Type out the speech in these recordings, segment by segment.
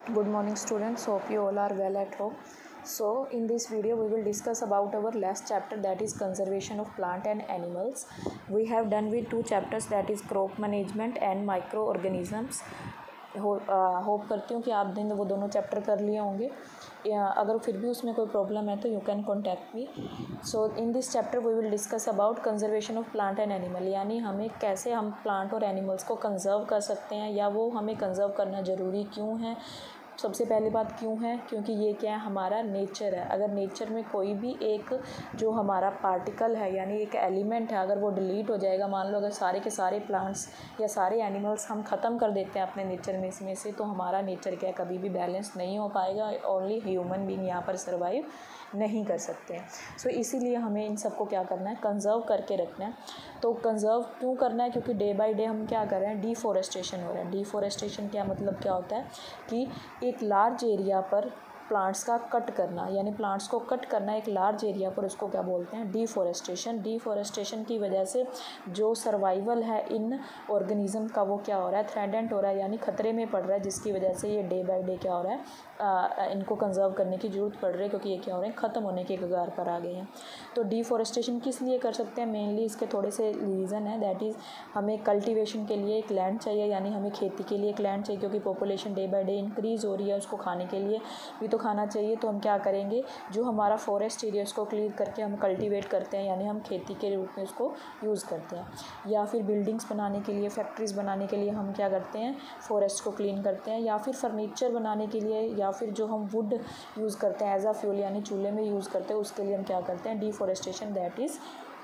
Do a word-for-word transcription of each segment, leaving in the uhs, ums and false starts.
Good morning students, hope you all are well at home. So in this video we will discuss about our last chapter, that is conservation of plant and animals. We have done with two chapters, that is crop management and microorganisms. हो hope करती हूँ कि आप दिन वो दोनों chapter कर लिए होंगे, या अगर फिर भी उसमें कोई प्रॉब्लम है तो you can contact me. So in this chapter we will discuss about conservation of plant and animal, यानी हमें कैसे हम प्लांट और एनिमल्स को कंजर्व कर सकते हैं, या वो हमें कंजर्व करना ज़रूरी क्यों है. सबसे पहली बात क्यों है, क्योंकि ये क्या है, हमारा नेचर है. अगर नेचर में कोई भी एक जो हमारा पार्टिकल है यानी एक एलिमेंट है, अगर वो डिलीट हो जाएगा, मान लो अगर सारे के सारे प्लांट्स या सारे एनिमल्स हम ख़त्म कर देते हैं अपने नेचर में इसमें से, तो हमारा नेचर क्या कभी भी बैलेंस नहीं हो पाएगा. ओनली ह्यूमन बीइंग यहाँ पर सर्वाइव नहीं कर सकते हैं. सो so, इसीलिए हमें इन सबको क्या करना है, कंजर्व करके रखना है. तो कंजर्व क्यों करना है, क्योंकि डे बाय डे हम क्या कर रहे हैं, डिफॉरेस्टेशन हो रहा है. डिफॉरेस्टेशन क्या मतलब क्या होता है कि एक लार्ज एरिया पर प्लांट्स का कट करना, यानी प्लांट्स को कट करना एक लार्ज एरिया पर, उसको क्या बोलते हैं, डिफॉरेस्टेशन. डिफॉरेस्टेशन की वजह से जो सर्वाइवल है इन ऑर्गेनिज्म का वो क्या हो रहा है, थ्रेटेंड हो रहा है, यानी खतरे में पड़ रहा है, जिसकी वजह से ये डे बाय डे क्या हो रहा है, आ, इनको कंजर्व करने की ज़रूरत पड़ रही है, क्योंकि ये क्या हो रहे हैं, ख़त्म होने के कगार पर आ गए हैं. तो डिफॉरेस्टेशन किस लिए कर सकते हैं, मेनली इसके थोड़े से रीज़न है. दैट इज़ हमें कल्टीवेशन के लिए एक लैंड चाहिए, यानी हमें खेती के लिए एक लैंड चाहिए, क्योंकि population day by day increase हो रही है, उसको खाने के लिए भी तो खाना चाहिए. तो हम क्या करेंगे, जो हमारा फॉरेस्ट एरिया उसको क्लियर करके हम कल्टीवेट करते हैं, यानी हम खेती के रूप में उसको यूज़ करते हैं. या फिर बिल्डिंग्स बनाने के लिए, फैक्ट्रीज़ बनाने के लिए हम क्या करते हैं, फॉरेस्ट को क्लीन करते हैं. या फिर फर्नीचर बनाने के लिए, या फिर जो हम वुड यूज़ करते हैं एज अ फ्यूल, यानी चूल्हे में यूज़ करते हैं, उसके लिए हम क्या करते हैं, डिफॉरेस्टेशन, दैट इज़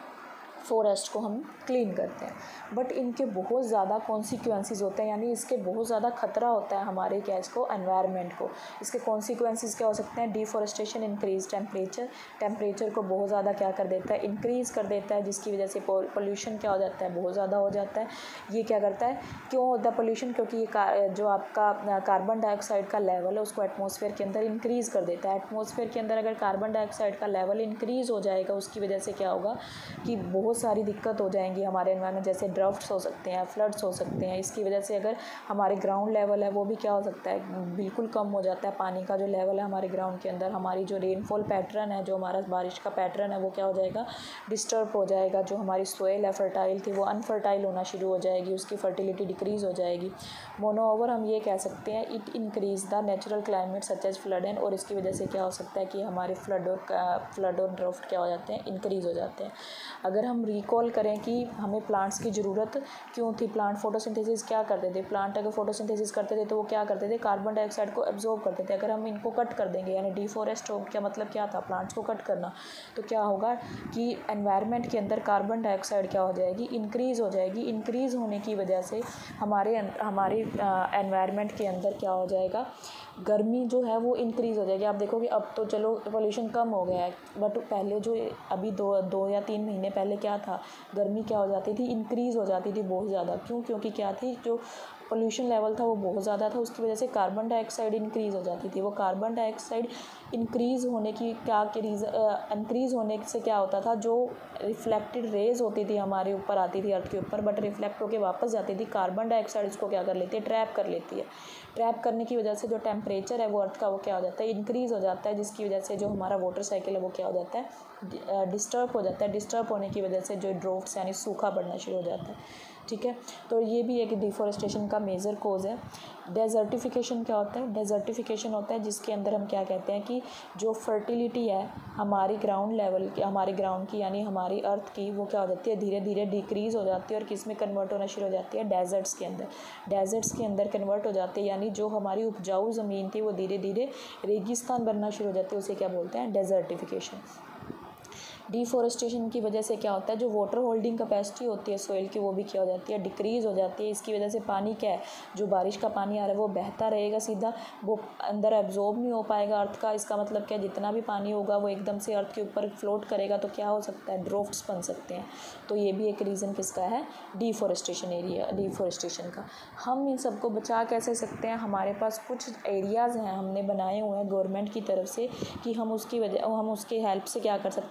फॉरेस्ट को हम क्लीन करते हैं. बट इनके बहुत ज़्यादा कॉन्सिक्वेंसेस होते हैं, यानी इसके बहुत ज़्यादा खतरा होता है हमारे क्या इसको, एनवायरनमेंट को. इसके कॉन्सिक्वेंसेस क्या हो सकते हैं, डिफॉरेस्टेशन इंक्रीज टेम्परेचर. टेम्परेचर को बहुत ज़्यादा क्या कर देता है, इंक्रीज़ कर देता है, जिसकी वजह से पोल्यूशन क्या हो जाता है, बहुत ज़्यादा हो जाता है. ये क्या करता है, क्यों होता है पोल्यूशन, क्योंकि ये जो आपका कार्बन डाइऑक्साइड का लेवल है उसको एटमॉस्फेयर के अंदर इंक्रीज़ कर देता है. एटमॉस्फेयर के अंदर अगर कार्बन डाइऑक्साइड का लेवल इंक्रीज़ हो जाएगा, उसकी वजह से क्या होगा कि बहुत सारी दिक्कत हो जाएंगी हमारे एनवायरनमेंट, जैसे ड्राफ्ट्स हो सकते हैं, फ्लड्स हो सकते हैं. इसकी वजह से अगर हमारे ग्राउंड लेवल है वो भी क्या हो सकता है, बिल्कुल कम हो जाता है. पानी का जो लेवल है हमारे ग्राउंड के अंदर, हमारी जो रेनफॉल पैटर्न है, जो हमारा बारिश का पैटर्न है, वो क्या हो जाएगा, डिस्टर्ब हो जाएगा. जो हमारी सोइल है फर्टाइल थी वो अनफर्टाइल होना शुरू हो जाएगी, उसकी फर्टिलिटी डिक्रीज़ हो जाएगी. मोनो ओवर हम ये कह सकते हैं, it increase the natural climate such as flood and, और इसकी वजह से क्या हो सकता है कि हमारे फ्लड और फ्लड और ड्राफ्ट क्या हो जाते हैं, इंक्रीज़ हो जाते हैं. अगर हम रिकॉल करें कि हमें प्लांट्स की ज़रूरत क्यों थी, प्लांट फोटोसिंथेसिस क्या करते थे, प्लांट अगर फोटोसिंथेसिस करते थे तो वो क्या करते थे, कार्बन डाइऑक्साइड को एब्जॉर्ब करते थे. अगर हम इनको कट कर देंगे, यानी डिफॉरेस्ट हो, क्या मतलब क्या था, प्लांट्स को कट करना, तो क्या होगा कि एनवायरनमेंट के अंदर कार्बन डाइऑक्साइड क्या हो जाएगी, इंक्रीज़ हो जाएगी. इंक्रीज़ होने की वजह से हमारे हमारे एनवायरनमेंट के अंदर क्या हो जाएगा, गर्मी जो है वो इंक्रीज़ हो जाएगी. आप देखोगे अब तो चलो पोल्यूशन कम हो गया है, बट पहले जो अभी दो दो या तीन महीने पहले क्या था, गर्मी क्या हो जाती थी, इंक्रीज़ हो जाती थी बहुत ज़्यादा. क्यों, क्योंकि क्या थी, जो पोल्यूशन लेवल था वो बहुत ज़्यादा था, उसकी वजह से कार्बन डाइऑक्साइड इंक्रीज़ हो जाती थी. वो कार्बन डाइऑक्साइड इंक्रीज़ होने की क्या के रीज़न, इंक्रीज़ होने से क्या होता था, जो रिफ्लेक्टेड रेज होती थी हमारे ऊपर आती थी अर्थ के ऊपर, बट रिफ्लेक्ट होकर वापस जाती थी, कार्बन डाइऑक्साइड उसको क्या कर लेती है, ट्रैप कर लेती है. ट्रैप करने की वजह से जो टेम्परेचर है वो अर्थ का वो क्या हो जाता है, इंक्रीज़ हो जाता है, जिसकी वजह से जो हमारा वाटर साइकिल है वो क्या हो जाता है, डिस्टर्ब हो जाता है. डिस्टर्ब होने की वजह से जो ड्राफ्ट्स यानी सूखा पड़ना शुरू हो जाता है. ठीक है, तो ये भी एक डिफॉरेस्टेशन का मेजर कोज है. डेजर्टिफिकेशन क्या होता है, डेजर्टिफिकेशन होता है जिसके अंदर हम क्या कहते हैं कि जो फर्टिलिटी है हमारी ग्राउंड लेवल की, हमारे ग्राउंड की, यानी हमारी अर्थ की, वो क्या हो जाती है, धीरे धीरे डिक्रीज़ हो जाती है, और किस में कन्वर्ट होना शुरू हो जाती है, डेजर्ट्स के अंदर. डेजर्ट्स के अंदर कन्वर्ट हो जाती है, यानी जो हमारी उपजाऊ ज़मीन थी वो धीरे धीरे रेगिस्तान बनना शुरू हो जाती है, उसे क्या बोलते हैं, डेजर्टिफिकेशन. डिफॉरेस्टेशन की वजह से क्या होता है, जो वाटर होल्डिंग कैपेसिटी होती है सोइल की, वो भी क्या हो जाती है, डिक्रीज़ हो जाती है. इसकी वजह से पानी क्या है, जो बारिश का पानी आ रहा है वो बहता रहेगा सीधा, वो अंदर एब्जॉर्ब नहीं हो पाएगा अर्थ का. इसका मतलब क्या, जितना भी पानी होगा वो एकदम से अर्थ के ऊपर फ्लोट करेगा, तो क्या हो सकता है, ड्राफ्ट्स बन सकते हैं. तो ये भी एक रीज़न किसका है, डिफॉरेस्टेशन एरिया, डिफॉरेस्टेशन का. हम इन सबको बचा कैसे सकते हैं, हमारे पास कुछ एरियाज़ हैं हमने बनाए हुए हैं गवर्नमेंट की तरफ से, कि हम उसकी वजह हम उसके हेल्प से क्या कर सकते हैं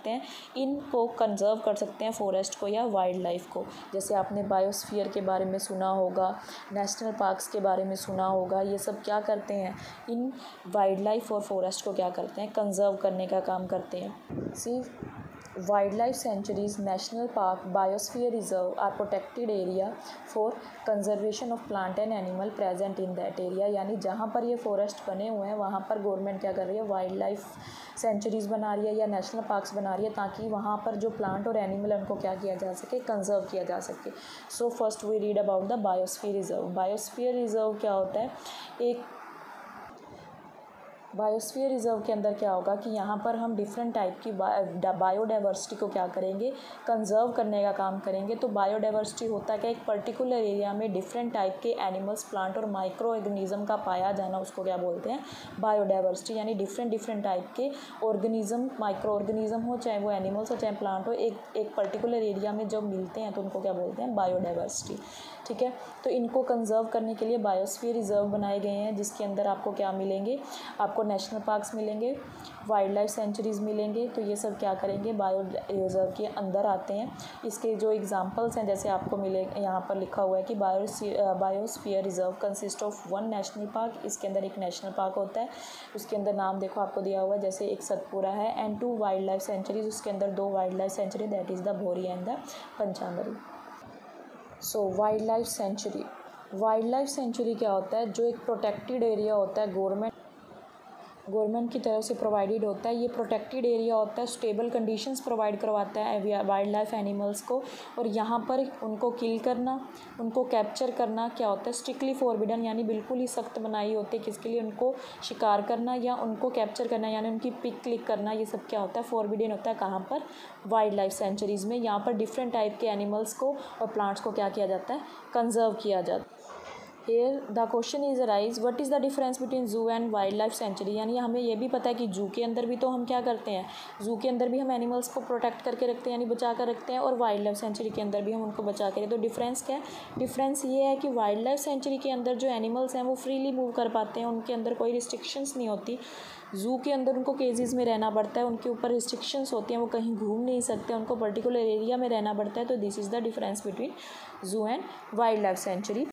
इनको कंजर्व कर सकते हैं फॉरेस्ट को या वाइल्ड लाइफ को। जैसे आपने बायोस्फीयर के बारे में सुना होगा, नेशनल पार्क्स के बारे में सुना होगा, ये सब क्या करते हैं, इन वाइल्ड लाइफ और फॉरेस्ट को क्या करते हैं, कंजर्व करने का काम करते हैं। सी Wildlife sanctuaries, national park, biosphere reserve are protected area for conservation of plant and animal present in that area। यानी जहाँ पर ये फॉरेस्ट बने हुए हैं वहाँ पर गवर्नमेंट क्या कर रही है, वाइल्ड लाइफ सेंचुरीज़ बना रही है या नेशनल पार्क्स बना रही है, ताकि वहाँ पर जो प्लांट और एनिमल है उनको क्या किया जा सके, कंजर्व किया जा सके। So first we read about the biosphere reserve. Biosphere reserve क्या होता है, एक बायोस्फीयर रिजर्व के अंदर क्या होगा कि यहाँ पर हम डिफरेंट टाइप की बायोडाइवर्सिटी को क्या करेंगे, कंजर्व करने का काम करेंगे। तो बायोडाइवर्सिटी होता है कि एक पर्टिकुलर एरिया में डिफरेंट टाइप के एनिमल्स, प्लांट और माइक्रो ऑर्गेनिज्म का पाया जाना, उसको क्या बोलते हैं, बायोडाइवर्सिटी। यानी डिफरेंट डिफरेंट टाइप के ऑर्गेनिज्म, माइक्रो ऑर्गेनिज्म हो, चाहे वो एनिमल्स हो चाहे प्लांट हो, एक एक पर्टिकुलर एरिया में जब मिलते हैं तो उनको क्या बोलते हैं, बायोडाइवर्सिटी। ठीक है, तो इनको कंजर्व करने के लिए बायोस्फीयर रिजर्व बनाए गए हैं, जिसके अंदर आपको क्या मिलेंगे, आपको नेशनल पार्क्स मिलेंगे, वाइल्ड लाइफ सेंचुरीज़ मिलेंगे। तो ये सब क्या करेंगे, बायो रिजर्व के अंदर आते हैं। इसके जो एग्जांपल्स हैं, जैसे आपको मिले यहाँ पर लिखा हुआ है कि bio biosphere reserve consist of one national park. इसके अंदर एक नेशनल पार्क होता है, उसके अंदर नाम देखो आपको दिया हुआ है, जैसे एक सतपुरा है, and two wildlife sanctuaries, उसके अंदर दो wildlife sanctuary, that is the Bori and the Pachmarhi. So wildlife sanctuary, wildlife sanctuary क्या होता है, जो एक प्रोटेक्टेड एरिया होता है, गवर्नमेंट गवर्नमेंट की तरफ से प्रोवाइडेड होता है। ये प्रोटेक्टेड एरिया होता है, स्टेबल कंडीशंस प्रोवाइड करवाता है वाइल्ड लाइफ एनिमल्स को, और यहाँ पर उनको किल करना, उनको कैप्चर करना क्या होता है, स्ट्रिक्टली फॉरबिडन, यानी बिल्कुल ही सख्त मनाही होती है। किसके लिए, उनको शिकार करना या उनको कैप्चर करना, यानी उनकी पिक क्लिक करना, ये सब क्या होता है, फॉरबिडन होता है। कहाँ पर, वाइल्ड लाइफ सेंचुरीज़ में। यहाँ पर डिफरेंट टाइप के एनिमल्स को और प्लांट्स को क्या किया जाता है, कंजर्व किया जाता है। Here the question is arise, what is the difference between zoo and wildlife sanctuary. यानी हमें ये भी पता है कि जू के अंदर भी तो हम क्या करते हैं, जू के अंदर भी हम एनिमल्स को प्रोटेक्ट करके रखते हैं, यानी बचा कर रखते हैं, और वाइल्ड लाइफ सेंचुरी के अंदर भी हम उनको बचा के। तो डिफरेंस क्या है, डिफरेंस ये है कि वाइल्ड लाइफ सेंचुरी के अंदर जो एनिमल्स हैं वो फ्रीली मूव कर पाते हैं, उनके अंदर कोई रिस्ट्रिक्शंस नहीं होती। जू के अंदर उनको केजेस में रहना पड़ता है, उनके ऊपर रिस्ट्रिक्शंस होती हैं, वो कहीं घूम नहीं सकते, उनको पर्टिकुलर एरिया में रहना पड़ता है। तो this is the difference between zoo and wildlife century.